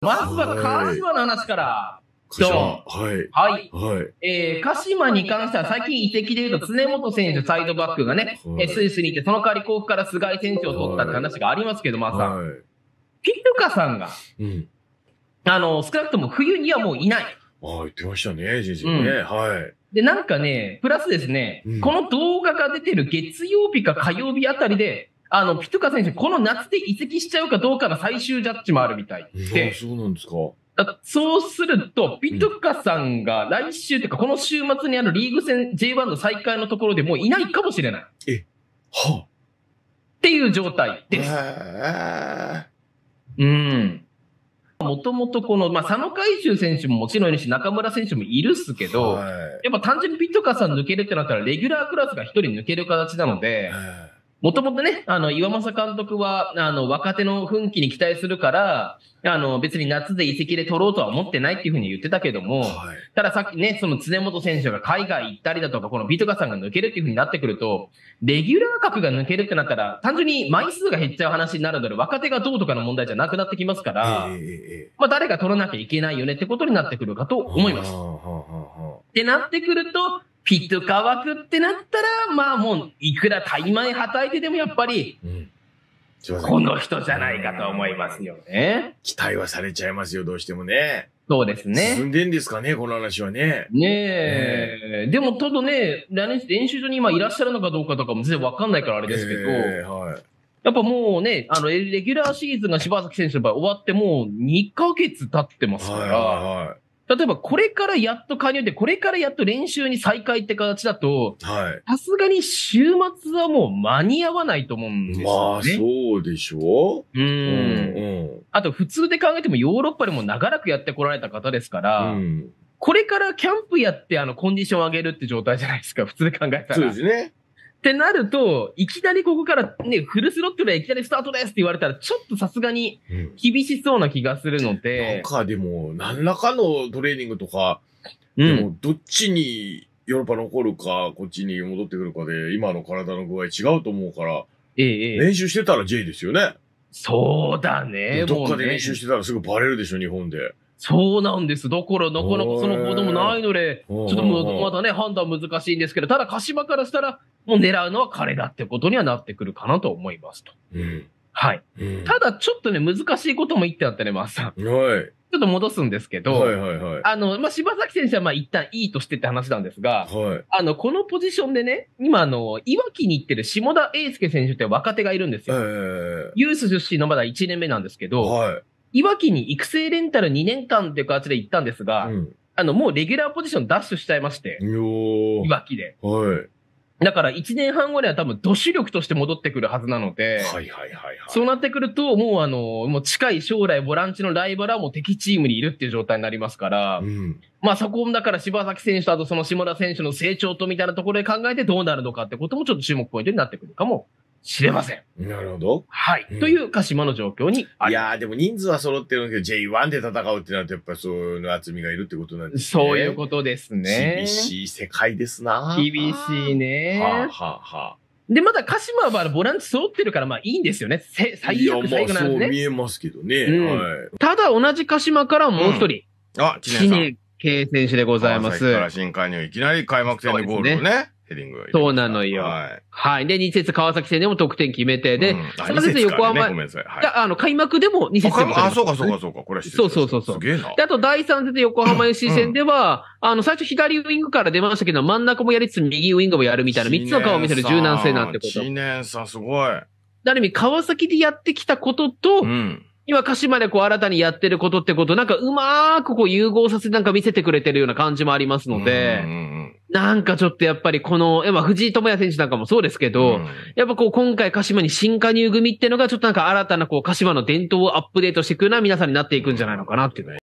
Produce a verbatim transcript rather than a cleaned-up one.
まずは鹿島の話から。 鹿島。はい。 はい。 はい。 えー、鹿島に関しては最近移籍で言うと、常本選手サイドバックがね、はい、スイスに行って、その代わり甲府から菅井選手を取ったって話がありますけど、まあさ、はい、ピトカさんが、うん、あの、少なくとも冬にはもういない。 ああ、言ってましたね、じいじね、うん。はい。 で、なんかね、プラスですね、うん、この動画が出てる月曜日か火曜日あたりで、あの、ピトカ選手、この夏で移籍しちゃうかどうかの最終ジャッジもあるみたいで。 ああ、そうなんですか。 そうすると、ピトカさんが来週というか、この週末にあるリーグ戦 ジェイワン の再開のところでもういないかもしれない。 え、はあ、 っていう状態です。うん。もともとこの、まあ、佐野海舟選手ももちろんいるし、中村選手もいるっすけど、はい、やっぱ単純にピトカさん抜けるってなったら、レギュラークラスが一人抜ける形なので、もともとね、あの、岩政監督は、あの、若手の奮起に期待するから、あの、別に夏で移籍で取ろうとは思ってないっていうふうに言ってたけども、はい、たださっきね、その常本選手が海外行ったりだとか、このビトカさんが抜けるっていうふうになってくると、レギュラー格が抜けるってなったら、単純に枚数が減っちゃう話になるので、若手がどうとかの問題じゃなくなってきますから、えー、まあ誰が取らなきゃいけないよねってことになってくるかと思います。ってなってくると、ピトカ枠ってなったら、まあもう、いくら大枚はたいてでもやっぱり、うんこの人じゃないかと思いますよね。 期待はされちゃいますよ、どうしてもね。 そうですね。 進んでんですかね、この話はね。 ねえ。ねでも、ただね、練習所に今いらっしゃるのかどうかとかも全然わかんないからあれですけど、えーはい、やっぱもうね、あの、レギュラーシーズンが柴崎選手の場合終わってもうにかげつ経ってますから、はいはいはい例えばこれからやっと加入で、これからやっと練習に再開って形だと、さすがに週末はもう間に合わないと思うんですよね。 まあ、そうでしょう。 うん。うん。あと、普通で考えてもヨーロッパでも長らくやってこられた方ですから、うん、これからキャンプやってあの、コンディション上げるって状態じゃないですか、普通で考えたら。 そうですね。 ってなると、いきなりここからね、フルスロットルでいきなりスタートですって言われたら、ちょっとさすがに厳しそうな気がするので。 うん、なんかでも、何らかのトレーニングとか、うん、でもどっちにヨーロッパ残るか、こっちに戻ってくるかで、今の体の具合違うと思うから、ええ、練習してたら J ですよね。 そうだね。 どっかで練習してたらすぐバレるでしょ、日本で。 そうなんです。だからなかなかその報道もないので、ちょっともうまだね、判断難しいんですけど、ただ鹿島からしたら、もう狙うのは彼だってことにはなってくるかなと思いますと。うん、はい、うん。ただちょっとね、難しいことも言ってあったね、マーさん。はい。ちょっと戻すんですけど、はいはいはい。あの、まあ、柴崎選手はまあ一旦いいとしてって話なんですが、はい。あの、このポジションでね、今あの、いわきに行ってる下田英介選手って若手がいるんですよ。えー、ユース出身のまだいちねんめなんですけど、はい。いわきに育成レンタルにねんかんっていう形で行ったんですが、うん、あの、もうレギュラーポジションダッシュしちゃいまして、いわきで。はい。だからいちねんはん後には多分、ド主力として戻ってくるはずなので、はいはいはいはい。そうなってくると、もうあの、もう近い将来ボランチのライバルはもう敵チームにいるっていう状態になりますから、うん、まあそこだから柴崎選手とあとその下田選手の成長とみたいなところで考えてどうなるのかってこともちょっと注目ポイントになってくるかもしれません。 なるほど。 はい。うん、という鹿島の状況にあります。 いやーでも人数は揃ってるんですけど ジェイワン で戦うってなるとやっぱりそういう厚みがいるってことなんですね。 そういうことですね。 厳しい世界ですな。 厳しいね。 はあ、はあはあ、 で、まだ鹿島はボランチ揃ってるからまあいいんですよね。最悪最後なんですね。 そう見えますけどね。うん、はい。 ただ同じ鹿島からもう一人。 うん、あ、知念圭選手でございます。 川崎から新加入いきなり開幕戦でゴールをね。ヘディングそうなのよ。はい。はい。で、に節川崎戦でも得点決めて、で、さん節横浜、ごめんなさい。はい。あの、開幕でもに節でも。 あ、そうかそうかそうか。これはそうそうそうそう。すげえな。で、あとだいさん節横浜 エフシー 戦では、あの、最初左ウィングから出ましたけど、真ん中もやりつつ右ウィングもやるみたいなみっつの顔を見せる柔軟性なんてこと。 知念さんすごい。 ある意味、川崎でやってきたことと、うん。今、鹿島でこう新たにやってることってこと、なんかうまーくこう融合させてなんか見せてくれてるような感じもありますので、うんうん、なんかちょっとやっぱりこの、まあ藤井智也選手なんかもそうですけど、うん、やっぱこう今回鹿島に新加入組っていうのがちょっとなんか新たなこう鹿島の伝統をアップデートしていくような皆さんになっていくんじゃないのかなっていうね。